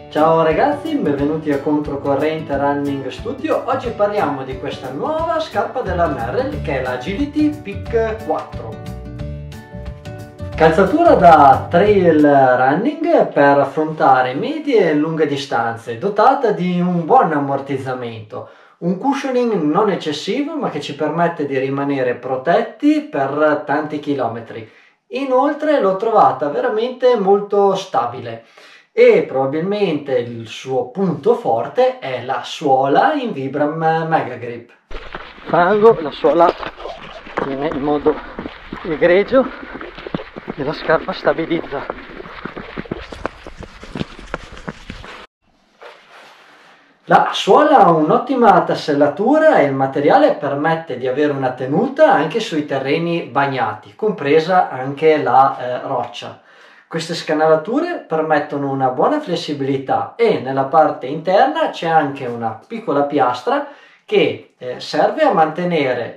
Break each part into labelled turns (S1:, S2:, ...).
S1: Ciao ragazzi, benvenuti a Controcorrente Running Studio. Oggi parliamo di questa nuova scarpa della Merrell che è la Agility Peak 4. Calzatura da trail running per affrontare medie e lunghe distanze, dotata di un buon ammortizzamento, un cushioning non eccessivo ma che ci permette di rimanere protetti per tanti chilometri. Inoltre l'ho trovata veramente molto stabile. E probabilmente il suo punto forte è la suola in Vibram Mega Grip. Fango, la suola tiene in modo egregio e la scarpa stabilizza. La suola ha un'ottima tassellatura e il materiale permette di avere una tenuta anche sui terreni bagnati, compresa anche la roccia. Queste scanalature permettono una buona flessibilità e nella parte interna c'è anche una piccola piastra che serve a mantenere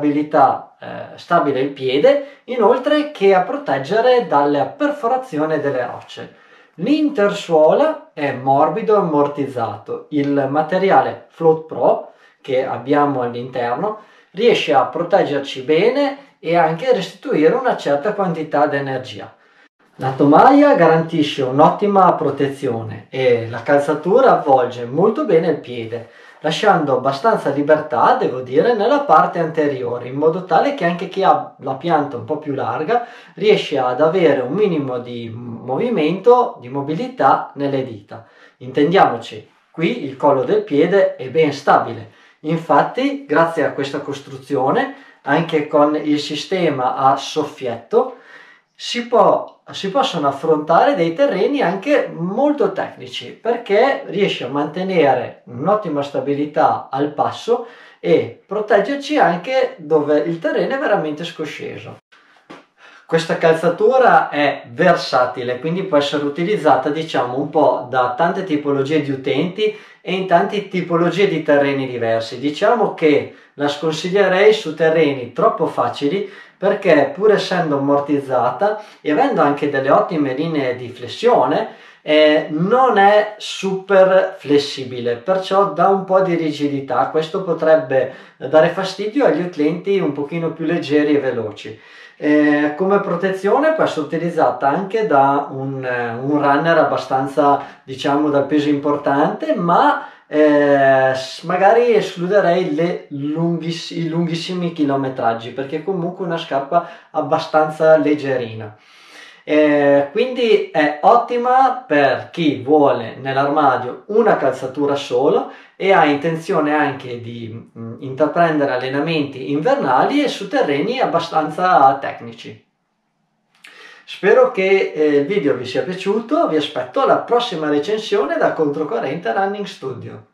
S1: stabile il piede, inoltre che a proteggere dalla perforazione delle rocce. L'intersuola è morbido e ammortizzato. Il materiale Float Pro che abbiamo all'interno riesce a proteggerci bene e anche a restituire una certa quantità di energia. La tomaia garantisce un'ottima protezione e la calzatura avvolge molto bene il piede, lasciando abbastanza libertà, devo dire, nella parte anteriore, in modo tale che anche chi ha la pianta un po' più larga riesce ad avere un minimo di movimento, di mobilità nelle dita. Intendiamoci, qui il collo del piede è ben stabile. Infatti, grazie a questa costruzione, anche con il sistema a soffietto, si possono affrontare dei terreni anche molto tecnici perché riesce a mantenere un'ottima stabilità al passo e proteggerci anche dove il terreno è veramente scosceso. Questa calzatura è versatile, quindi può essere utilizzata diciamo un po' da tante tipologie di utenti e in tante tipologie di terreni diversi. Diciamo che la sconsiglierei su terreni troppo facili perché pur essendo ammortizzata e avendo anche delle ottime linee di flessione non è super flessibile, perciò dà un po' di rigidità. Questo potrebbe dare fastidio agli utenti un pochino più leggeri e veloci. Come protezione può essere utilizzata anche da un runner abbastanza diciamo dal peso importante, ma magari escluderei i lunghissimi chilometraggi perché è comunque una scarpa abbastanza leggerina. Quindi è ottima per chi vuole nell'armadio una calzatura solo e ha intenzione anche di intraprendere allenamenti invernali e su terreni abbastanza tecnici. Spero che il video vi sia piaciuto, vi aspetto alla prossima recensione da Controcorrente Running Studio.